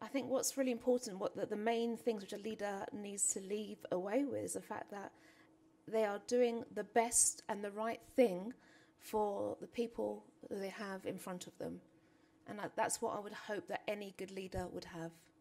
I think what's really important, what the main things which a leader needs to leave away with, is the fact that they are doing the best and the right thing for the people that they have in front of them. And that's what I would hope that any good leader would have.